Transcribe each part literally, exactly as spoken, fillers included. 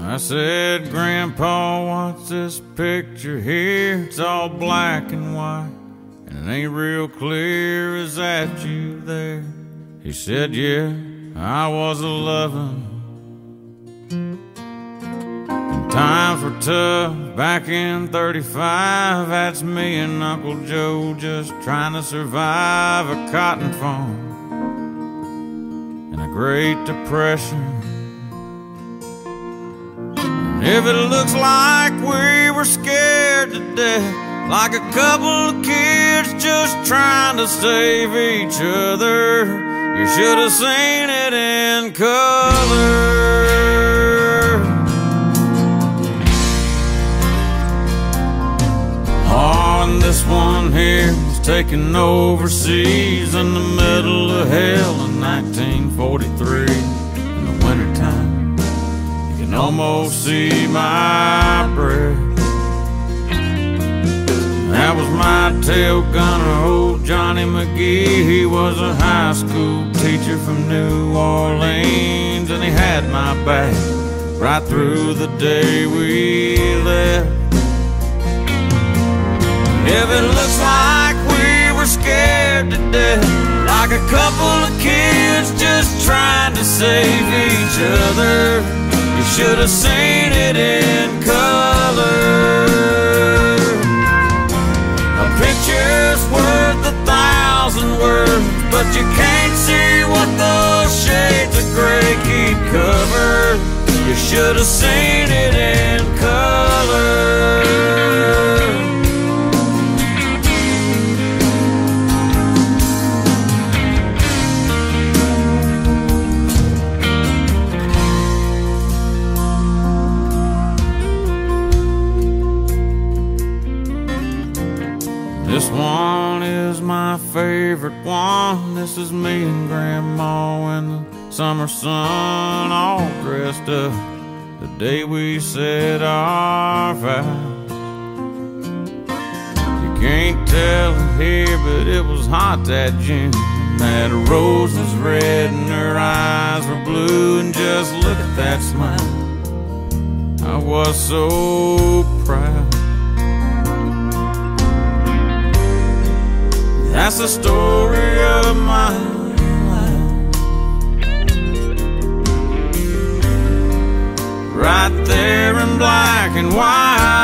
I said, Grandpa, what's this picture here? It's all black and white, and it ain't real clear. Is that you there? He said, yeah, I was a lovin'. And times were tough back in thirty-five. That's me and Uncle Joe just trying to survive a cotton farm and a Great Depression. If it looks like we were scared to death, like a couple of kids just trying to save each other, you should have seen it in color. Oh, and this one here was taken overseas in the middle of hell in nineteen forty-three in the wintertime. Almost see my breath. That was my tail gunner, old Johnny McGee. He was a high school teacher from New Orleans, and he had my back right through the day we left. If it looks like we were scared to death, like a couple of kids just trying to save each other, you should have seen it in color. A picture's worth a thousand words, but you can't see what those shades of gray keep covered. You should have seen it in color. This one is my favorite one. This is me and Grandma in the summer sun, all dressed up the day we said our vows. You can't tell it here, but it was hot that June. That rose was red and her eyes were blue, and just look at that smile. I was so proud. That's the story of my life, right there in black and white.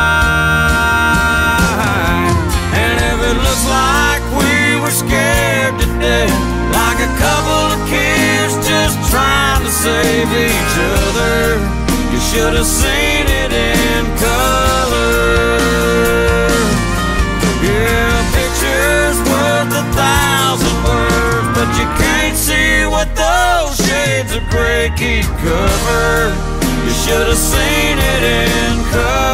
And if it looks like we were scared to death, like a couple of kids just trying to save each other, you should have seen it in color. Yeah, a picture's worth a thousand words, but you can't see what those shades of gray keep covered. You should have seen it in color.